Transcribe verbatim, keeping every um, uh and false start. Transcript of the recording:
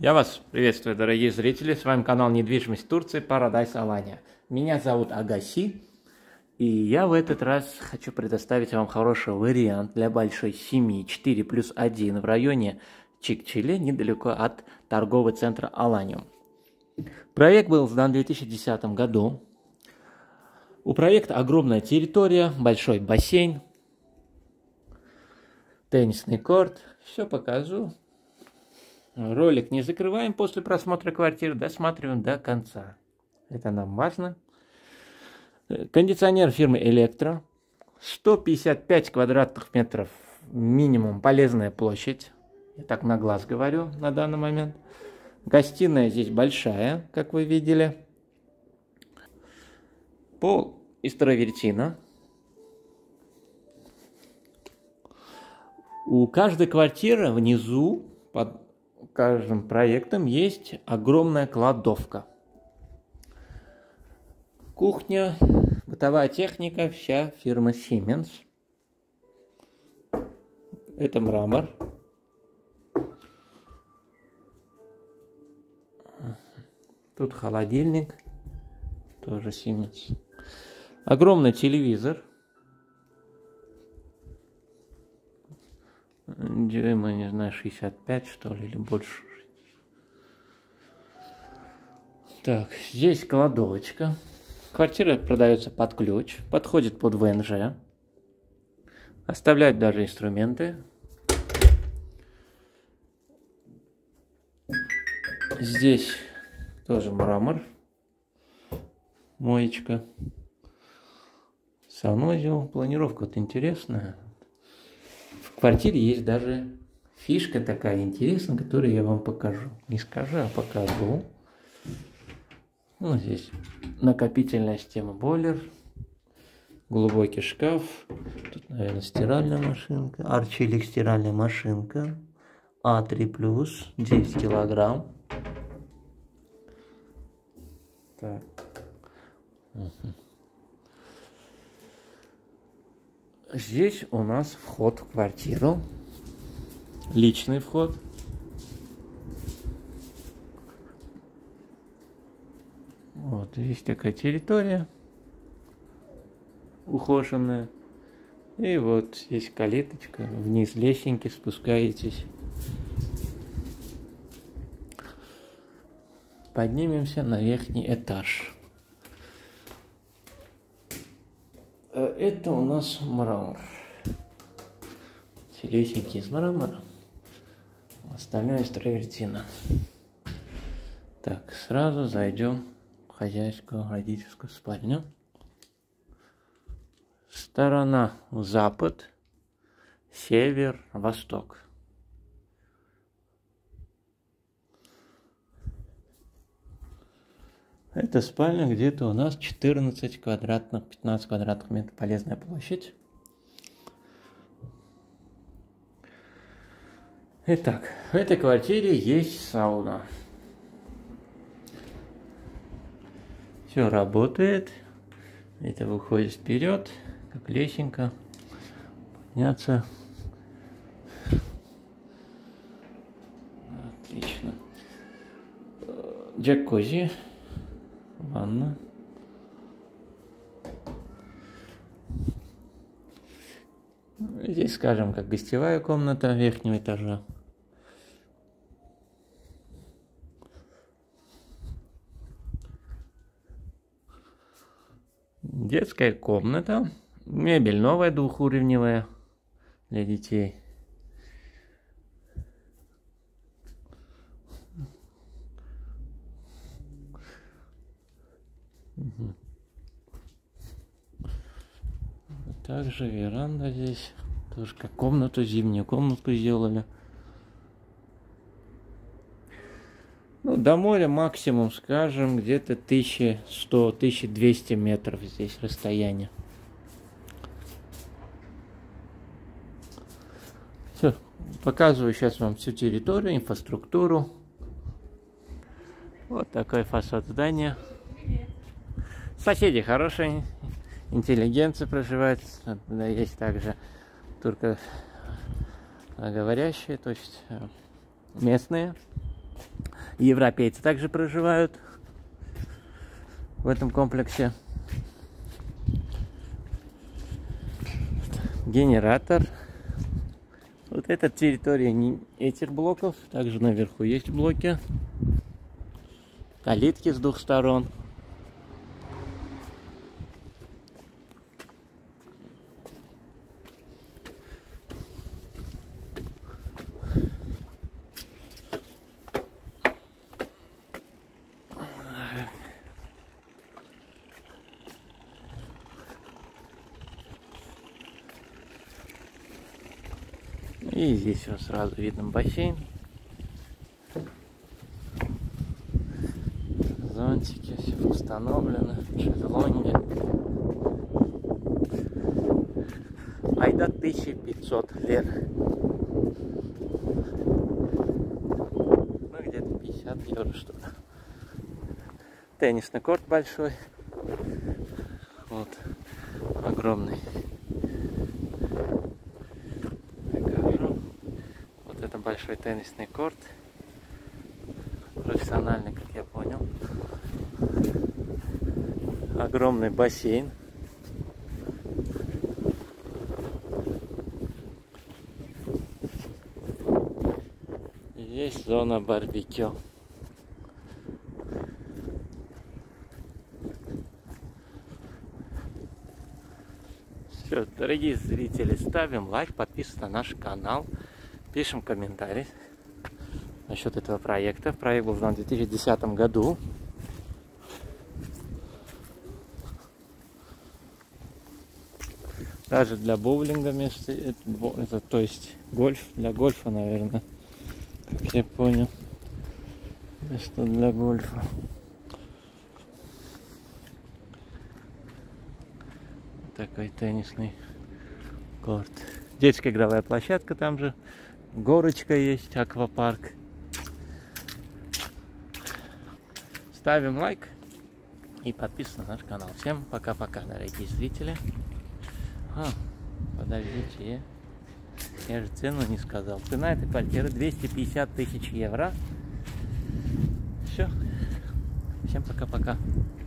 Я вас приветствую, дорогие зрители. С вами канал «Недвижимость Турции» Paradise Alanya. Меня зовут Агаси, и я в этот раз хочу предоставить вам хороший вариант для большой семьи четыре плюс один в районе Чикчиле, недалеко от торгового центра Аланиум. Проект был сдан в две тысячи десятом году. У проекта огромная территория, большой бассейн, теннисный корт. Все покажу. Ролик не закрываем после просмотра квартиры, досматриваем до конца. Это нам важно. Кондиционер фирмы Электро. сто пятьдесят пять квадратных метров минимум полезная площадь. Я так на глаз говорю на данный момент. Гостиная здесь большая, как вы видели. Пол из травертина. У каждой квартиры внизу под каждым проектом есть огромная кладовка. Кухня, бытовая техника, вся фирма Siemens. Это мрамор. Тут холодильник, тоже Siemens. Огромный телевизор. Дюйма, не знаю, шестьдесят пять, что ли, или больше. Так, здесь кладовочка. Квартира продается под ключ, подходит под вэ эн жэ. Оставляют даже инструменты. Здесь тоже мрамор. Моечка. Санузел. Планировка вот интересная. В квартире есть даже фишка такая интересная, которую я вам покажу. Не скажу, а покажу. Ну, здесь накопительная система, бойлер, глубокий шкаф. Тут, наверное, стиральная машинка. Арчилик стиральная машинка. а три плюс, десять килограмм. Так. Угу. Здесь у нас вход в квартиру, личный вход. Вот здесь такая территория ухоженная. И вот здесь калиточка, вниз лесенки спускаетесь. Поднимемся на верхний этаж. Это у нас мрамор. Лесенки из мрамора. Остальное из травертина. Так, сразу зайдем в хозяйскую родительскую спальню. Сторона запад, север, восток. Это спальня где-то у нас четырнадцать квадратных, пятнадцать квадратных метров, полезная площадь. Итак, в этой квартире есть сауна. Все работает. Это выходит вперед, как лесенка. Подняться. Отлично. Джакузи. Ванна. Здесь, скажем, как гостевая комната верхнего этажа. Детская комната. Мебель новая, двухуровневая для детей. Угу. Также веранда здесь. Тоже как комнату, зимнюю комнату сделали. Ну, до моря максимум, скажем, где-то тысяча сто — тысяча двести метров здесь расстояние. Все, показываю сейчас вам всю территорию, инфраструктуру. Вот такой фасад здания. Соседи хорошие, интеллигенция проживает. Есть также туркоговорящие, то есть местные. европейцы также проживают в этом комплексе. Генератор. Вот эта территория не этих блоков. Также наверху есть блоки. Калитки с двух сторон. И здесь вот сразу видно бассейн. Зонтики, все установлено, шезлонги. Айда тысяча пятьсот лир. Ну где-то пятьдесят евро что ли. Теннисный корт большой. Вот. Огромный. Это большой теннисный корт, профессиональный, как я понял. Огромный бассейн. Есть зона барбекю. Все, дорогие зрители, ставим лайк, подписываемся на наш канал. Пишем комментарий насчет этого проекта. Проект был в две тысячи десятом году. Даже для боулинга место, это, это, то есть гольф, для гольфа, наверное, как я понял. Место для гольфа. Такой теннисный корт. Детская игровая площадка там же. Горочка есть, аквапарк. Ставим лайк и подписываемся на наш канал. Всем пока-пока, дорогие зрители. А, подождите, я же цену не сказал. Цена этой квартиры двести пятьдесят тысяч евро. Все. Всем пока-пока.